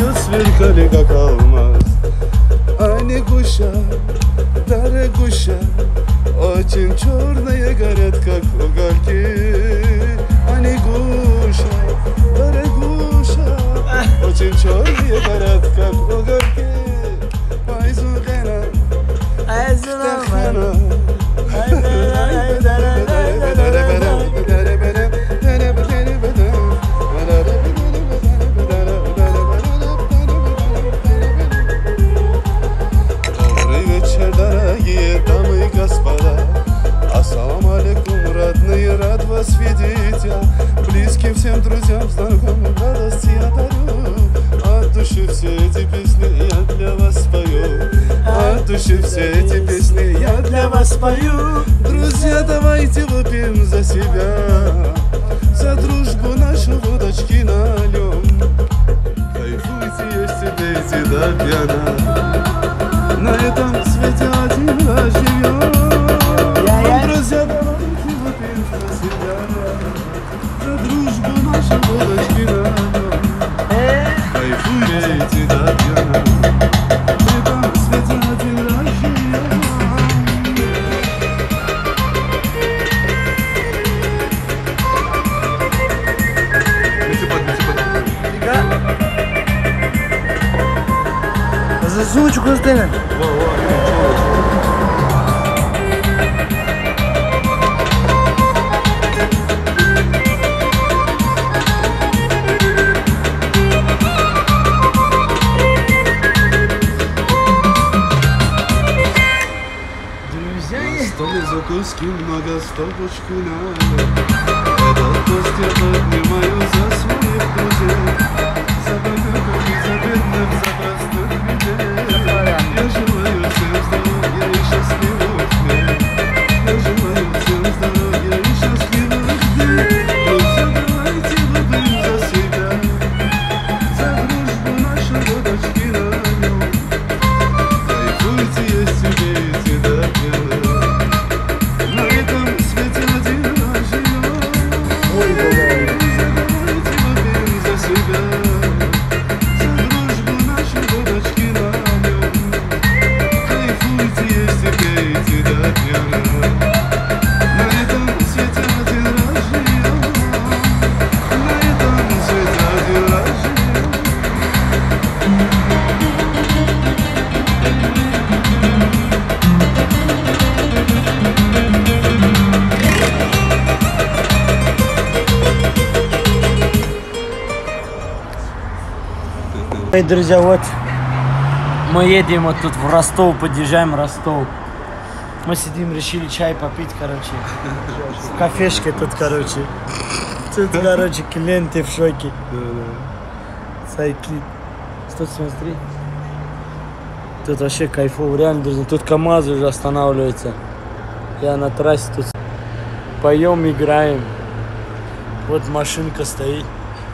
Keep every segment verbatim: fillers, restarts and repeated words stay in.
ее сверкали, как алмаз. Они гуся, дорогуща, очень черные горят, как угольки. Они гуся, дорогуща, очень черные горят, как угольки. Айзугена, Айзугена. Добрый вечер, дорогие дамы и господа. Ассаламу алейкум, родные, рад вас видеть я. Близким всем друзьям, знакомым радость я дарю. От души все эти песни я для вас спою. От души все эти песни я для вас спою. Друзья, давайте выпьем за себя, за дружбу нашу водочки нальем. Кайфуйте, если пейте до пьяна. На этом свете один раз живем. Друзья, давайте выпьем за себя, за дружбу нашу водочки нальем. Кайфуйте до пьяна. На этом свете один раз живем. Засунуть куда-то. На столе закуски много, стопочку надо. Этот тост я поднимаю за своих друзей, за богатых и за бедных, за простых людей. Я желаю всем здоровья и счастливых дней. Я желаю всем здоровья и счастливых дней. Друзья, давайте выпьем за себя, за дружбу нашу водочки нальем. Кайфуйте, если пейте до пьяна. На этом свете один раз живем. Давайте выпьем за себя, за дружбу нашу водочки нальем. Кайфуйте, если пейте до пьяна. На этом свете один раз живем. На этом свете один раз живем. Эй, друзья, вот мы едем вот тут в Ростов, подъезжаем в Ростов. Мы сидим, решили чай попить, короче. В кафешке тут, короче. Тут, короче, клиенты в шоке. Сайки. Тут смотри. Тут вообще кайфово, реально, друзья. Тут КамАЗы уже останавливаются. Я на трассе тут поем, играем. Вот машинка стоит.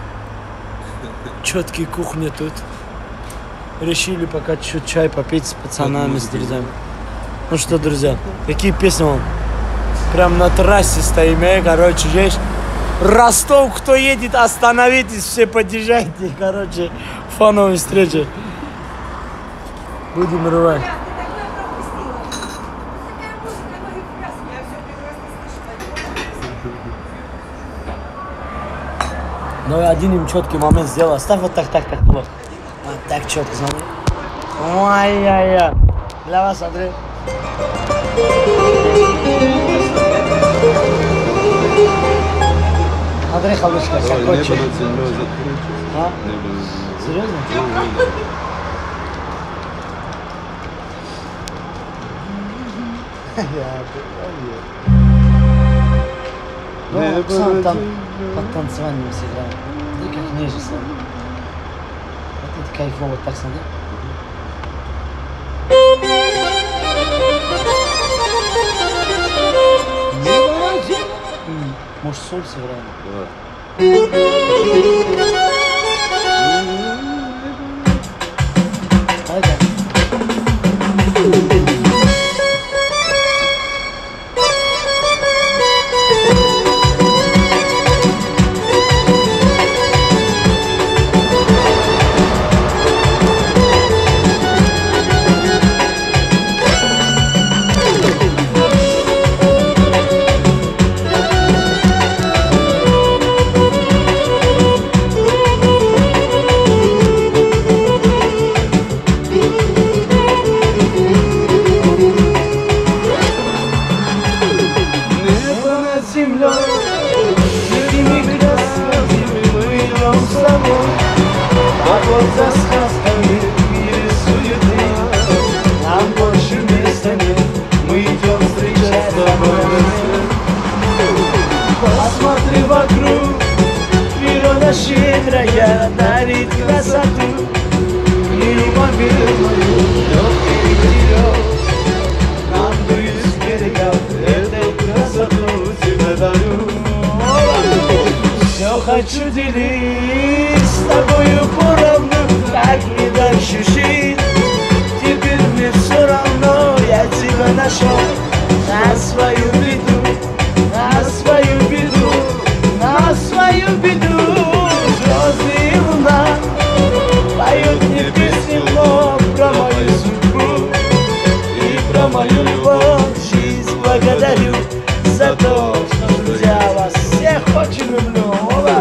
Четкие кухни тут. Решили пока чуть чай попить с пацанами, с друзьями. Ну что, друзья, какие песни вам? Прям на трассе стоим, э, короче, здесь. Ростов, кто едет, остановитесь, все подъезжайте, короче, фановая встреча. Будем рвать. Ну, один им четкий момент сделал. Оставь вот так, так, так, вот. Вот так четко, смотри. Ой-ой-ой. Для вас, Андрей. Андрей Халушка, какой чай? А? Серьезно? Ну, Оксан там под танцеванием сыграл. И как ниже сам. Вот это кайфово, так смотри. Может, соль сыграем? Давай. за сказками в мире суеты. Нам больше места нет, мы идем встречать с тобой рассвет. Посмотри вокруг, природа щедрая дарит красоту. Неимоверную легкий берег, нам дует с берега, эту красоту тебе дарю. Все хочу делить с тобою поровну, как мне дальше жить. Теперь мне все равно, я тебя нашел на свою беду, на свою беду, на свою беду. Звезды и луна поют мне песни вновь про мою судьбу и про мою любовь. Жизнь благодарю за то, что, друзья, вас всех очень люблю. Ола!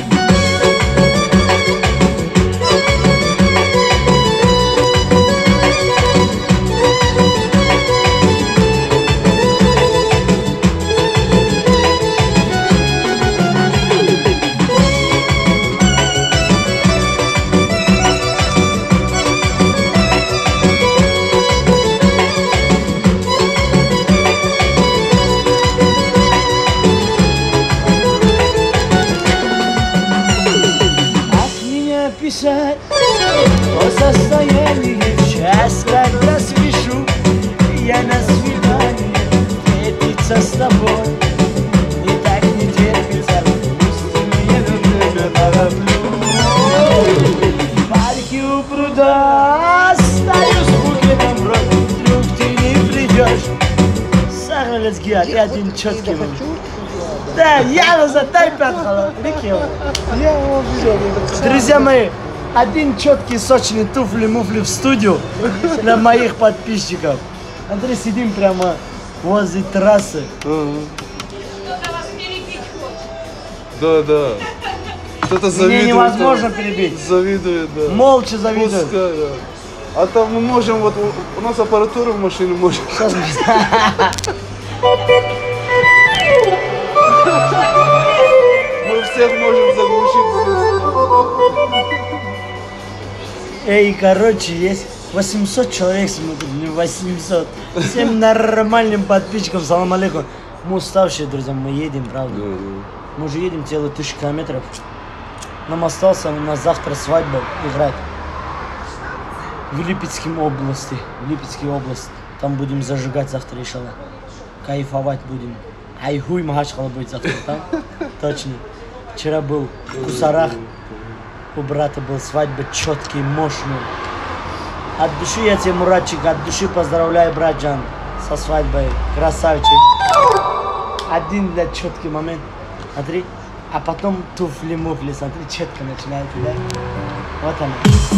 Писать о состоянии в час, когда спешу я на свидание встретиться с тобой. И так не терпится, пусть мне время тороплю. В парке у пруда стою с букетом роз, вдруг ты не придешь. Сахалецкий один четкий момент. Да, я на затай пятхала. Я его видел. Друзья мои, один четкий сочный туфли-муфли в студию для моих подписчиков. Андрей, сидим прямо возле трассы. Кто-то вас перебить хочет. Да, да. Кто-то завидует. Мне невозможно перебить. Завидует, да. Молча завидует. Пускай, да. А там мы можем, вот у, у нас аппаратура в машине может. Сейчас мы всех можем заглушить. Эй, короче, есть восемьсот человек смотрят, не восемьсот. Всем нормальным подписчикам, салам алейкум. Мы уставшие, друзья, мы едем, правда. Да, да. Мы уже едем целую тысячу километров. Нам остался на завтра свадьба играть. В Липецкой области. В Липецкой области. Там будем зажигать завтра, иншаллах. Кайфовать будем. Айхуй Махачкала будет завтра там. Точно. Вчера был в Кусарах. У брата был свадьба, четкий, мощный. От души я тебе, Муратчик, от души поздравляю, братджан, со свадьбой. Красавчик. Один для четкий момент. Смотри. А потом туфли-муфли, смотри, четко начинает, да? Вот она.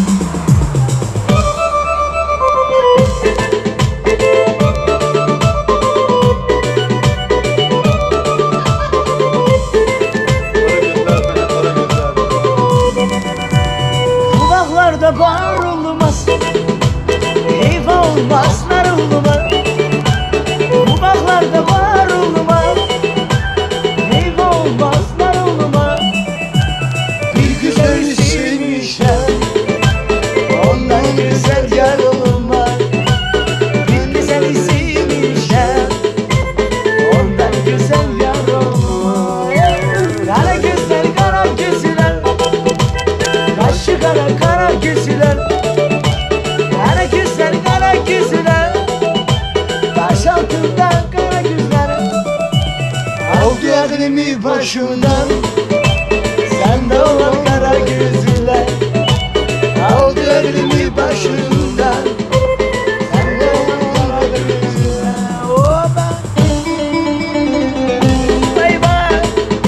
Kulaklarda bar olmaz, eyvah olmaz, nar olmaz. Kulaklarda bar olmaz, eyvah olmaz, nar olmaz. Bir güzel sevmişler, ondan güzel yar olmaz. Bir güzel sevmişler, ondan güzel yar olmaz. Kara gözler, kara gözler, kaşı kara kara gözler, kara gözler, kara gözler, taş altında kara gözler. Aldı aklımı başımdan, sen de olan kara gözler. Aldı aklımı başımdan, sen de olan kara gözler. Oba, bay bay.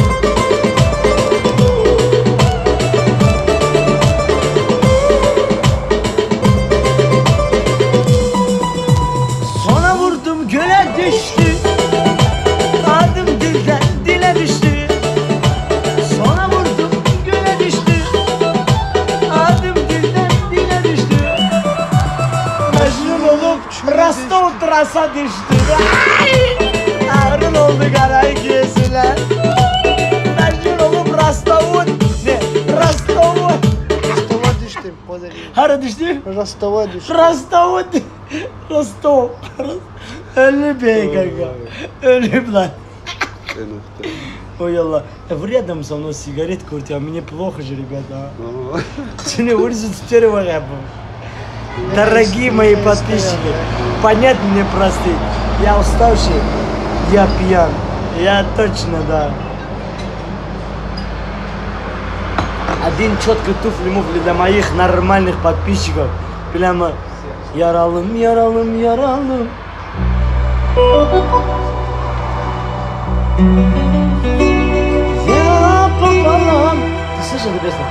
Sonra vurdum göle düştü, adım dilden dile düştü. Sonra vurdum göle düştü, adım dilden dile düştü. Mecnun olup Rastov trasa düştü. Ay! Ağrın oldu kara gözler. Mecnun olup Rastov'un ne? Rastov'un Rastova düştü. düştüm. Pazarı. Hara düştü? Rostova düştüm. Rostov. Rostov. Ölüm be kanka. Ölüm lan. Ой, Аллах. Вредно со мной сигарет курить, а мне плохо же, ребята. Сегодня вырезать теперь варябу. Дорогие мои подписчики, понять мне прости. Я уставший, я пьян. Я точно, да. Один четко туфли-муфли для моих нормальных подписчиков. Прямо яралым, яралым, яралым. Я пополам. Ты слышал эту песню?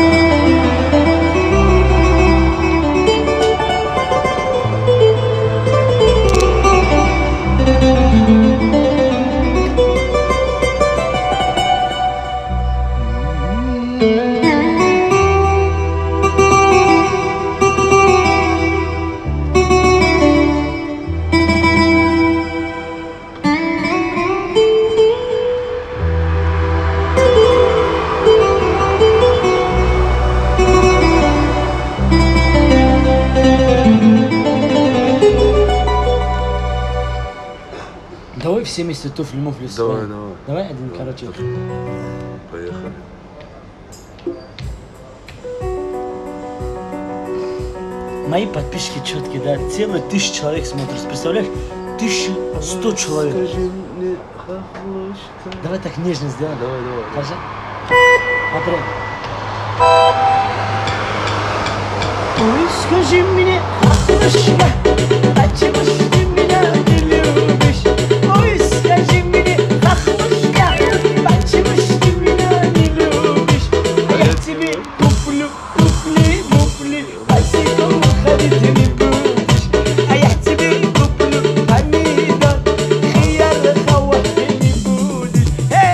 Давай все вместе туфли-муфли. Давай, давай. Давай один, короче. Поехали. Мои подписчики четкие, да, целые тысячи человек смотрят. Представляешь? Тысяча сто человек. Давай так нежно сделаем. Давай, давай. Хорошо? Смотри. Ой, скажи мне, хохлушка, почему ж ты меня не любишь? Ой, скажи мне, хохлушка, почему ж ты меня не любишь? А я тебе куплю туфли, муфли, босиком ходить ты не будешь. А я тебе куплю помидор, хияр, хавать ты не будешь. Эй!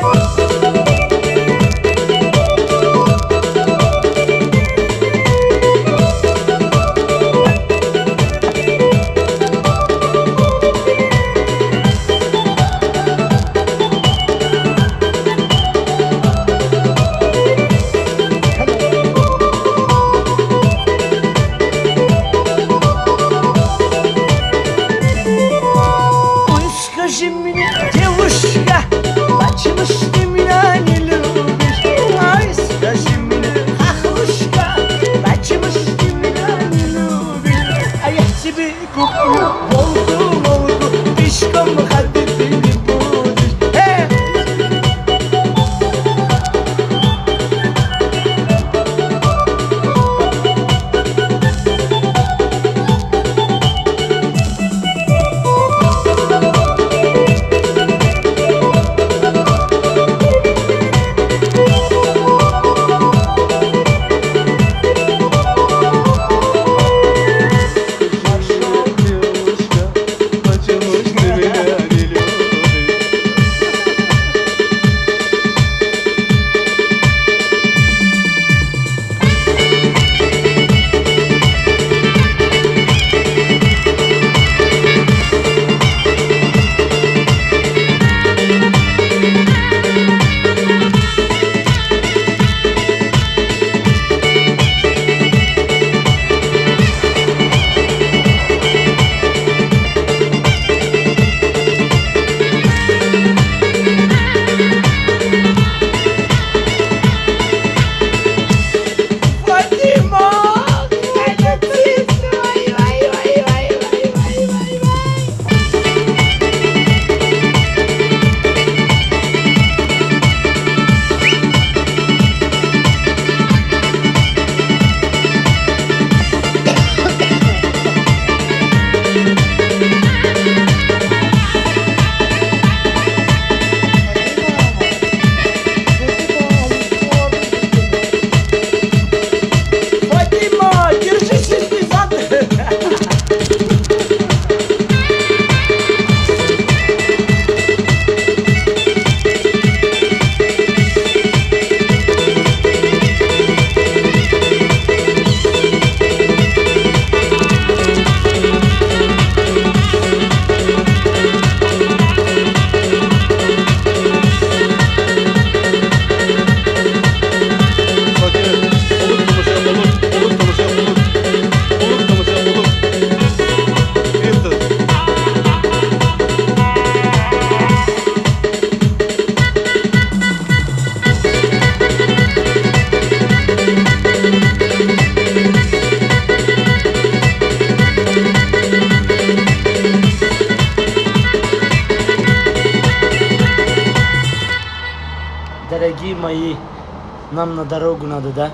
мои, нам на дорогу надо, да?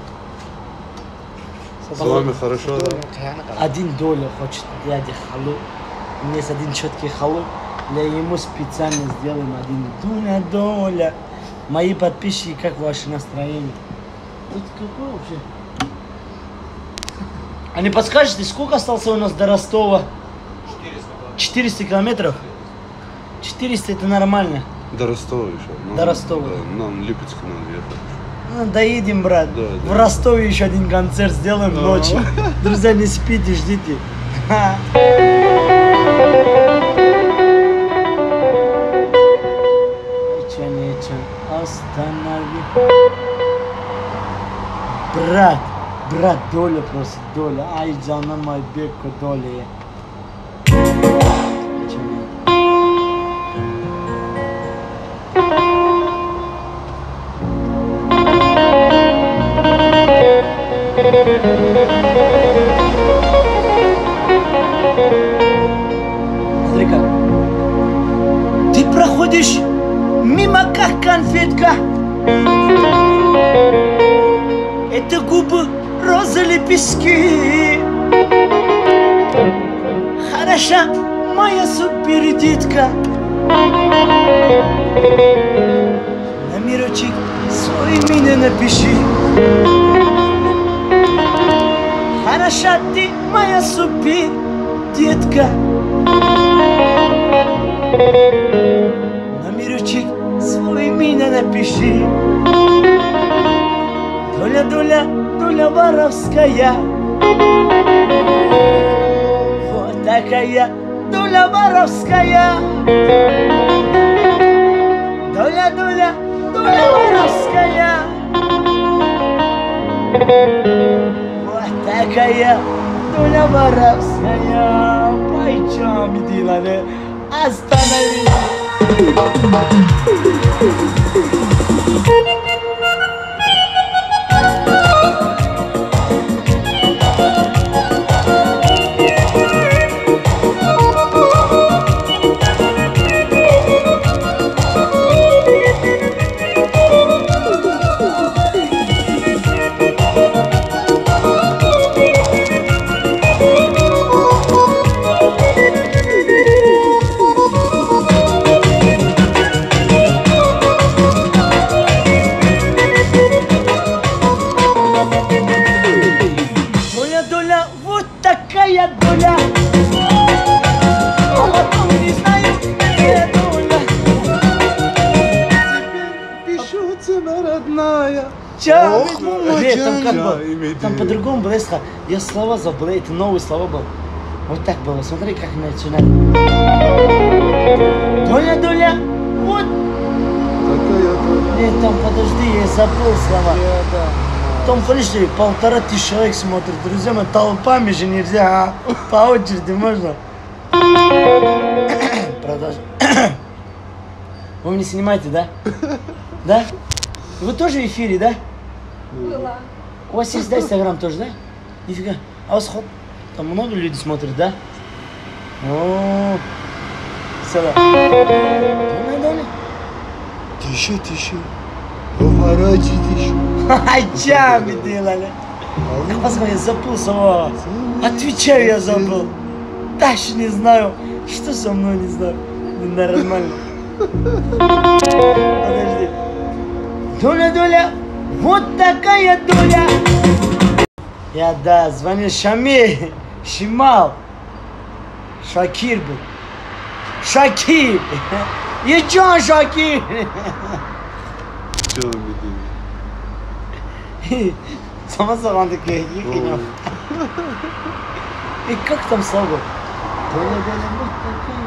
С вами хорошо, да? Один доля хочет дядя Халу. У меня есть один четкий Халу. Для ему специально сделаем один доля, доля. Мои подписчики, как ваше настроение? Тут какое вообще? А не подскажете, сколько остался у нас до Ростова? четыреста километров? четыреста это нормально. До Ростова еще. Ну, До Ростова. Да, нам Липецк надо ехать. Ну, доедем, брат. Да, В да. Ростове еще один концерт сделаем Да. ночью. Друзья, не спите, ждите. Ничего, ничего. Останови. Брат, брат, доля просит, доля. Ай, canım ay беко доля. Ничего нет. Смотри как. Ты проходишь мимо как конфетка. Это губы, розы, лепестки. Хороша моя супердитка. Номерочек свой меня напиши. Хороша ты моя супер детка. Номерочек свой меня напиши. Доля, доля, доля воровская. Вот такая доля воровская. Доля, доля, доля воровская. Вот такая доля воровская. Пайчами делали, остановись. Доля, доля, вот такая доля. А потом не знаю, где доля. Пишу, цена родная. Ча, Ох, Нет, там как ча, было? имей Там дело. по-другому было. если- Я слова забыл, это новые слова был. Вот так было. Смотри, как начинает. Доля, доля, вот. Такая доля. Нет, там подожди, я забыл слова. Я, да. Там, видишь, полтора тысячи человек смотрят. Друзья мои, толпами же нельзя, а? По очереди можно. Продолжим. Вы меня снимаете, да? Да? Вы тоже в эфире, да? Была. У вас есть, да, Инстаграм тоже, да? Нифига. А у вас ход... Там много людей смотрят, да? О, сюда. Доля, доля. Тише, тише. Говорите тише. Ай, чами делали. Посмотри, я забыл слова. Отвечаю, я забыл. Дальше не знаю. Что со мной, не знаю. Нормально. Подожди. Доля, доля. Вот такая доля. Я, да, звонил Шамиль. Шимал. Шакир был. Шакир. И чё, Шакир? Че вы видели? Сама такая, ехать. И как там слова? Доля, доля, вот такая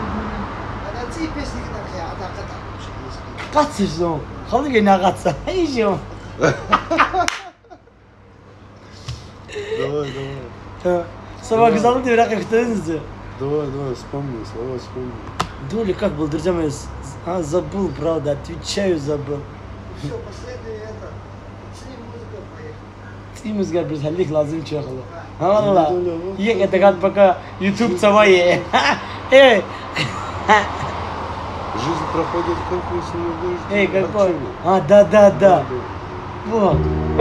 доля. Қатсырсың, қалай кені қатса? Ешем. Давай, давай. Собака залы деп бірақ күтіңізді. Давай, давай, вспомни, слова вспомни. Доля как был, друзья мои? А, забыл, правда, отвечаю, забыл. Все, последнее это. Цени музыка поехали. Ти музыка біз халик лазым чехало. Алла, ек это как пока YouTube цавае. Эй, Жизнь проходит как весенний дождь. Эй, как А по... чего? А, да, да, да. Вот.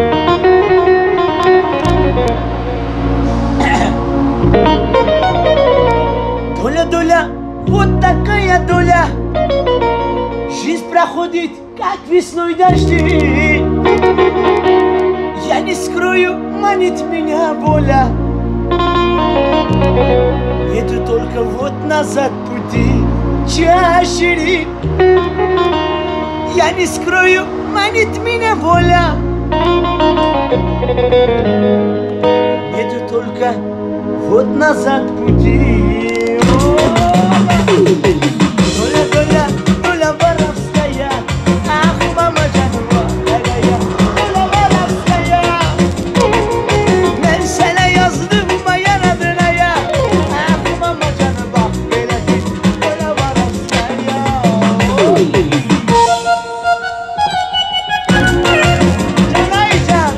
Доля, доля, вот такая доля. Жизнь проходит, как весной дожди. Я не скрою, манит меня воля. Нету только вот назад пути, чашери. Я не скрою, манит меня воля. Нету только вот назад пути. Доля, доля, доля воровская. Ах, мама жанова, дорогая, доля воровская. Ben sana yazdım моя родная. Ах, мама жанова, белядит, доля воровская. Жанайжан.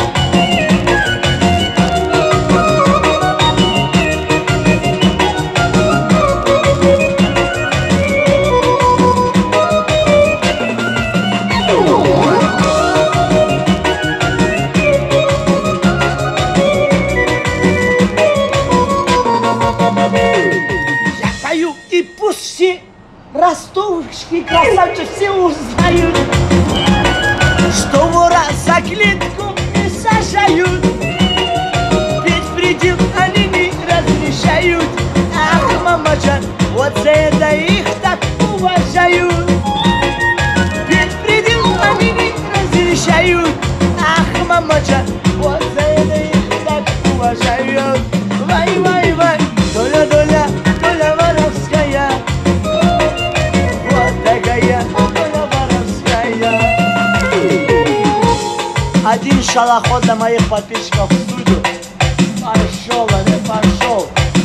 Я пою, и пусть все ростовские красавцы все узнают, что вора за клетку не сажают. Ведь предел они не разрешают. Ах, мамаджан, вот за это их так уважают. Ведь предел они не разрешают. Ах, мамаджан, вот за это их так уважают. Вай, вай, вай, доля, доля, доля воровская. Вот такая доля воровская. Один шалоход для моих подписчиков в студию. Пошел, а не пошел.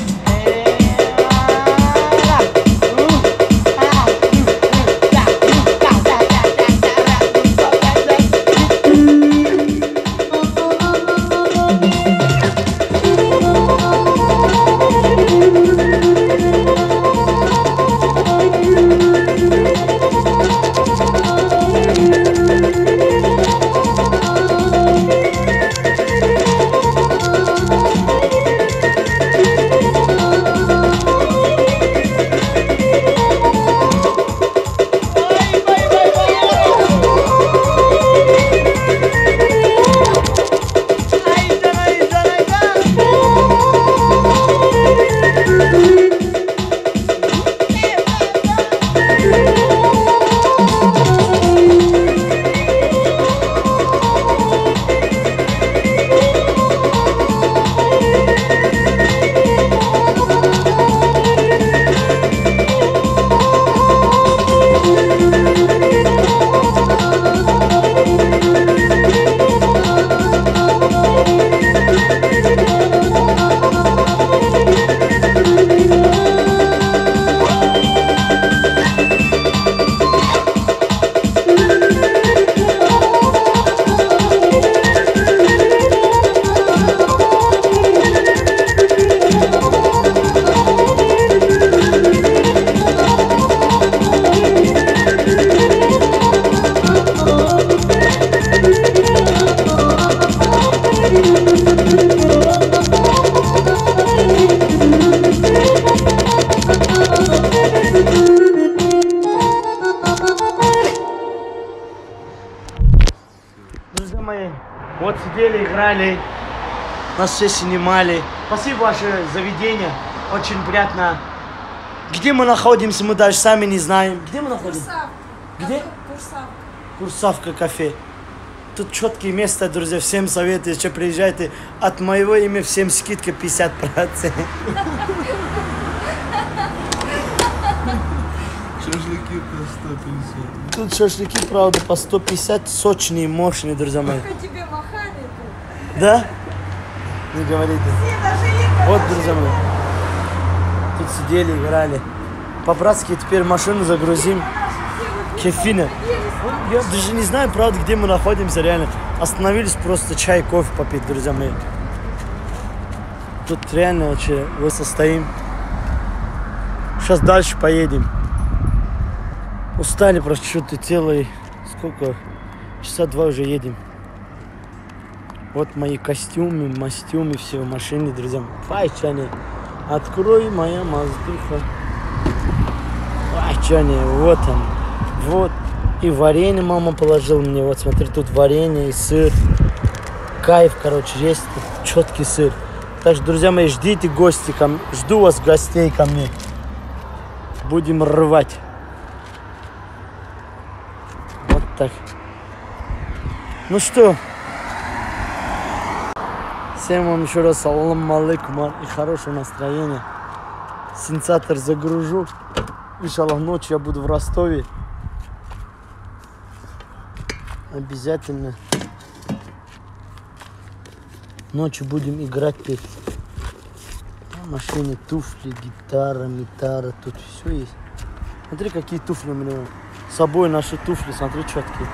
Друзья мои, вот сидели, играли, нас все снимали. Спасибо ваше заведение, очень приятно. Где мы находимся, мы даже сами не знаем. Где мы находимся? Курсавка. Где? Курсавка. Курсавка кафе. Тут четкие места, друзья, всем советую, что приезжайте. От моего имя всем скидка пятьдесят процентов. Шашлыки по сто пятьдесят. Тут шашлыки, правда, по сто пятьдесят, сочные, мощные, друзья мои. Только тебе махали тут. Да? Не говорите. Все даже не Вот, друзья мои. Тут сидели, играли. По-братски теперь машину загрузим. Кефина. Я даже не знаю, правда, где мы находимся, реально. Остановились просто чай, кофе попить, друзья мои. Тут реально вообще вот состоим. Сейчас дальше поедем. Устали просто что-то целый. Сколько? Часа два уже едем. Вот мои костюмы, мастюмы, все в машине, друзья. Файчане. Открой моя воздуха. Файчане. Вот он. Вот. И варенье мама положила мне. Вот смотри, тут варенье и сыр. Кайф, короче, есть тут четкий сыр. Так что, друзья мои, ждите гости ко мне. Жду вас, гостей ко мне. Будем рвать. Вот так. Ну что, всем вам еще раз салам алейкум и хорошего настроения. Синцатор загружу. Иншаллах, ночью я буду в Ростове. Обязательно. Ночью будем играть, петь. В машине туфли, гитара, гитара, тут все есть. Смотри, какие туфли у меня. С собой наши туфли, смотри, четкие.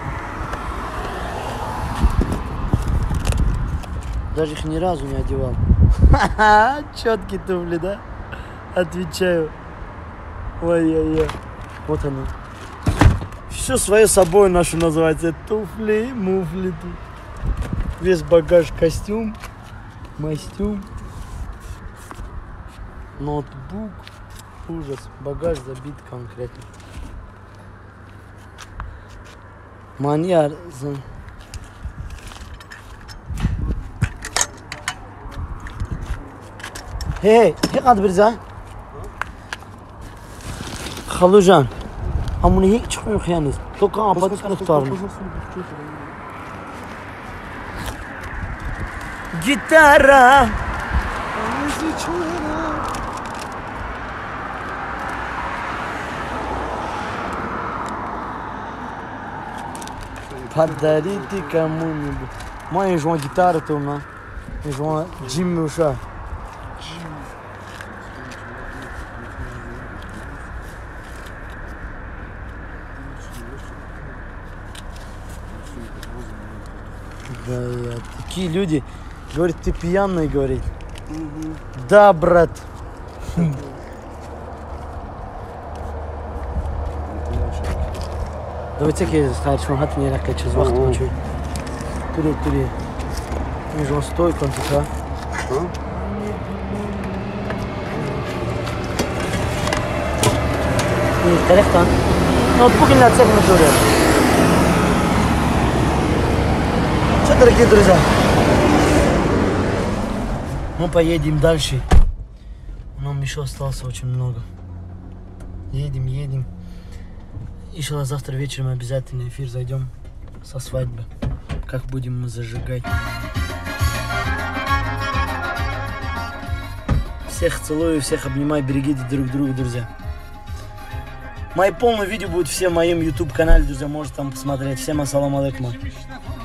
Даже их ни разу не одевал. Ха-ха, четкие туфли, да? Отвечаю. Ой-ой-ой. Вот они. Все свое собой нашу называется. Туфли, муфли тут. Весь багаж, костюм, мастюм, ноутбук. Ужас. Багаж забит конкретно. Маньяр. Hey, ne kadar bir zan? Halucan. Amını hiç çıkmıyor yalnız. Toka apatık muhtarını. Gitara. Подарите кому-нибудь. Moi, je joue en guitare, toi, man. Je joue en Jim Moucha. Да, я... Такие люди. Говорит, ты пьяный, говорит. Угу. Да, брат. Давайте я скажу, что он не ракет через вахт почуй. Тури, тури. Между он стой, конца. Не, корректно. Ну, вот пугин на цепь на туре. Что, дорогие друзья? Мы поедем дальше. Нам еще осталось очень много. Едем, едем. Еще завтра вечером обязательно эфир зайдем со свадьбы. Как будем мы зажигать. Всех целую, всех обнимаю, берегите друг друга, друзья. Мои полные видео будут все в моем YouTube канале, друзья, можете там посмотреть. Всем ассаламу алейкум.